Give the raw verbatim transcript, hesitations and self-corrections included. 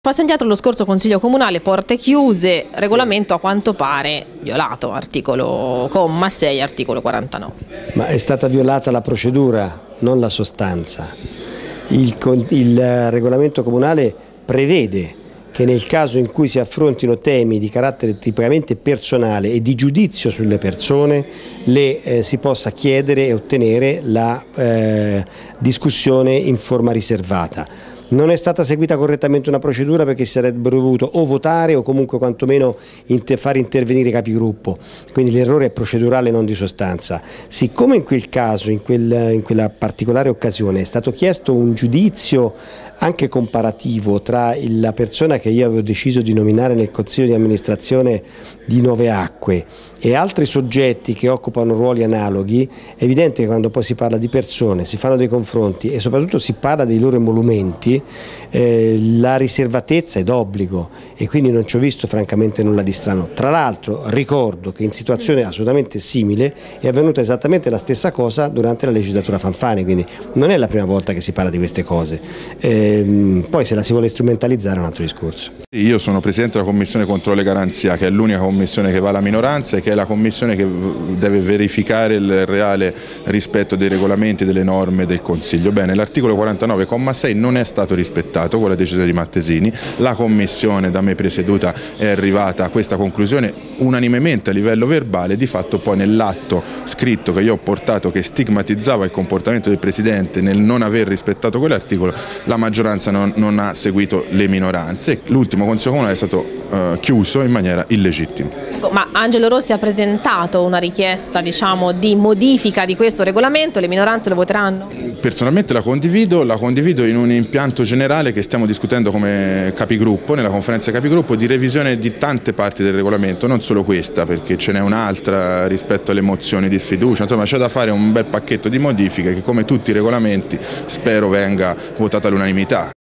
Passa indietro lo scorso Consiglio Comunale, porte chiuse, regolamento a quanto pare violato, articolo comma sei, articolo quarantanove. Ma è stata violata la procedura, non la sostanza. Il, il regolamento comunale prevede che nel caso in cui si affrontino temi di carattere tipicamente personale e di giudizio sulle persone, le, eh, si possa chiedere e ottenere la eh, discussione in forma riservata. Non è stata seguita correttamente una procedura perché si sarebbero dovuto o votare o comunque quantomeno inter far intervenire i capigruppo, quindi l'errore è procedurale, non di sostanza. Siccome in quel caso, in, quel, in quella particolare occasione è stato chiesto un giudizio anche comparativo tra la persona che io avevo deciso di nominare nel Consiglio di amministrazione di Nove Acque e altri soggetti che occupano ruoli analoghi, è evidente che quando poi si parla di persone, si fanno dei confronti e soprattutto si parla dei loro emolumenti, eh, la riservatezza è d'obbligo e quindi non ci ho visto francamente nulla di strano. Tra l'altro ricordo che in situazione assolutamente simile è avvenuta esattamente la stessa cosa durante la legislatura Fanfani, quindi non è la prima volta che si parla di queste cose. Eh, poi se la si vuole strumentalizzare è un altro discorso. Io sono Presidente della Commissione Controllo e Garanzia, che è l'unica commissione che va alla minoranza e che è la commissione che deve verificare il reale rispetto dei regolamenti e delle norme del Consiglio. Bene, l'articolo quarantanove comma sei non è stato rispettato con la decisione di Mattesini, la commissione da me presieduta è arrivata a questa conclusione unanimemente a livello verbale, di fatto poi nell'atto scritto che io ho portato che stigmatizzava il comportamento del Presidente nel non aver rispettato quell'articolo, la maggioranza non, non ha seguito le minoranze. L'ultimo Consiglio Comunale è stato eh, chiuso in maniera illegittima. Ma Angelo Rossi ha presentato una richiesta, diciamo, di modifica di questo regolamento, le minoranze lo voteranno? Personalmente la condivido, la condivido in un impianto generale che stiamo discutendo come capigruppo, nella conferenza capigruppo, di revisione di tante parti del regolamento, non solo questa, perché ce n'è un'altra rispetto alle mozioni di sfiducia, insomma c'è da fare un bel pacchetto di modifiche che come tutti i regolamenti spero venga votato all'unanimità.